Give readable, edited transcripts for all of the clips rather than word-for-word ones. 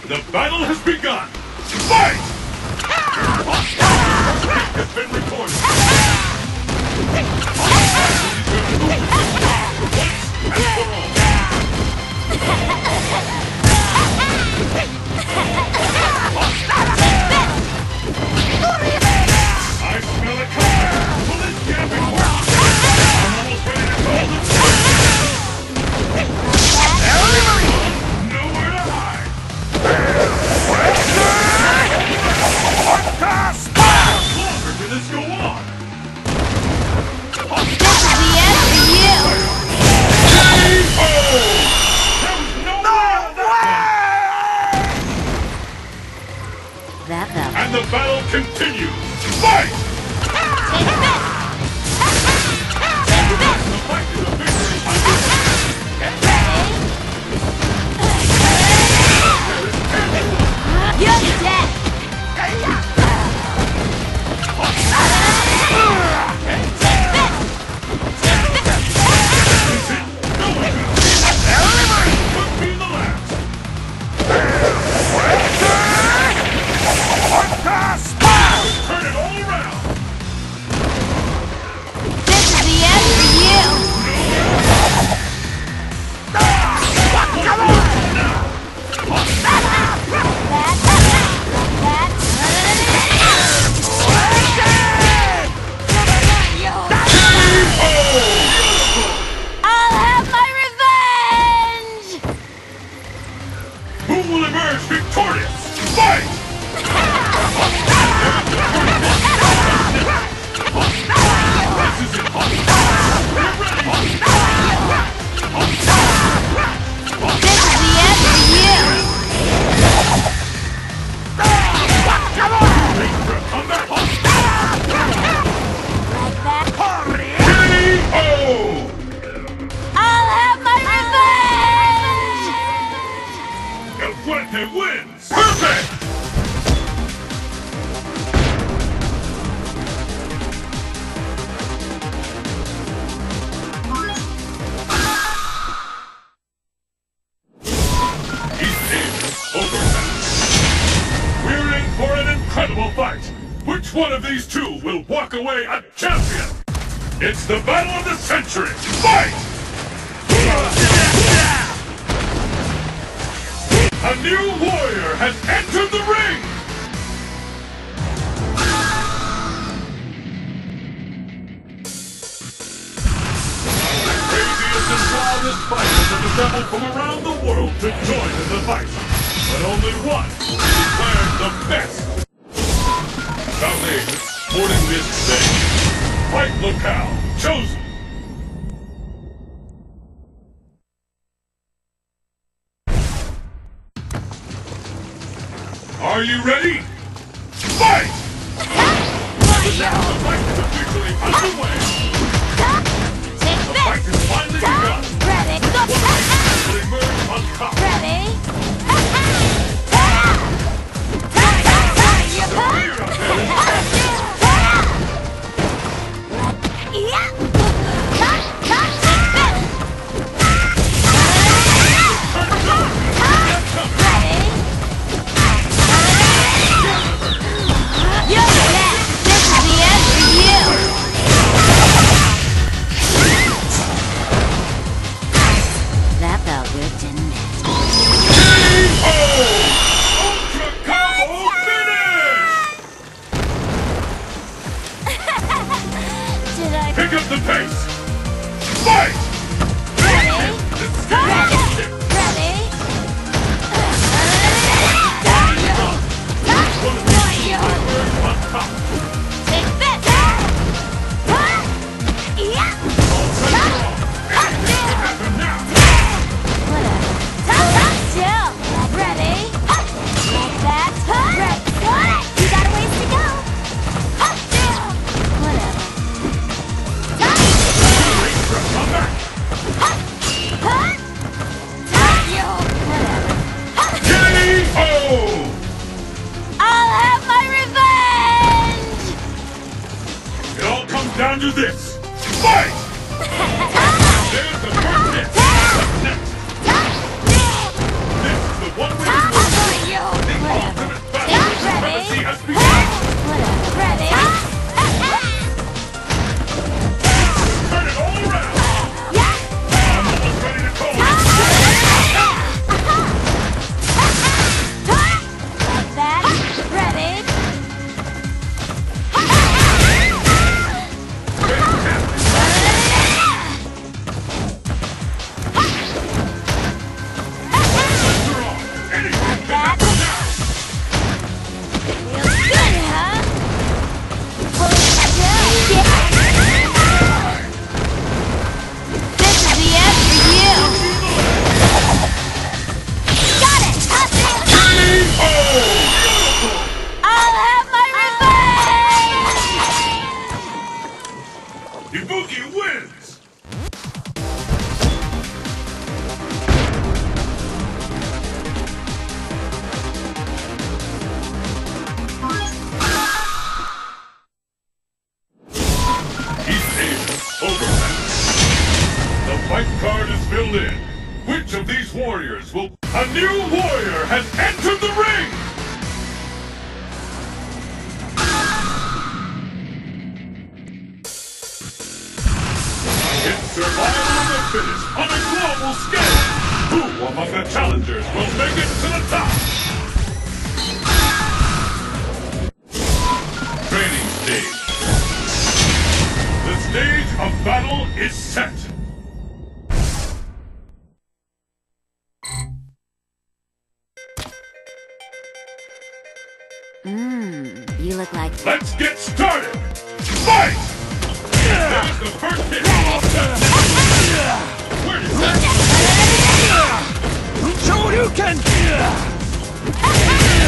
The battle has begun! Fight! Has been recorded. I smell it coming! Will this gambit work? I'm almost ready to call the nowhere to hide! How longer can this go on? This is the end for you! There was no way on that one! That felt. And the battle continues! Fight! Take this! The fight is officially underway! You're dead! Turn it all around! This is the end for you! I'll have my revenge! Who will emerge victorious? Fight! This is it! We're ready! This is the end for you! Ready for a comeback? Like that? K.O. I'll have my revenge! El Fuerte wins! Perfect! We're in for an incredible fight! Which one of these two will walk away a champion? It's the battle of the century! Fight! A new warrior has entered the ring! The craziest and wildest fighters have assembled from around the world to join in the fight. But only one will be declared the best. Founding sporting this day. Fight locale chosen. Are you ready? Fight! The fight is officially underway. Take The fight this! is finally begun. Ready? Go! Will emerge on top. Ready? Clear up there. That felt good, didn't it? Ultra combo finish! Did I... Pick up the pace! Fight! Ready? Ready? Ready? Take this! Whatever. Chill. Ready? Like that. Ready? You got a ways to go. Whatever. K.O. I'll have my revenge! It all comes down to this. Fight! There's the first hit. What's next? This is the one way to win. Boogie wins! East Asia overmatch. The fight card is filled in. Which of these warriors will... A new warrior has entered the ring! It's survival of the fittest on a global scale. Who among the challengers will make it to the top? Training stage. The stage of battle is set. You look like... Let's get started! Fight! There's the first hit! Where did that... Shoryuken!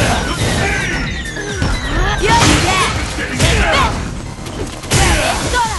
You're dead! Getting down! Ready? Go!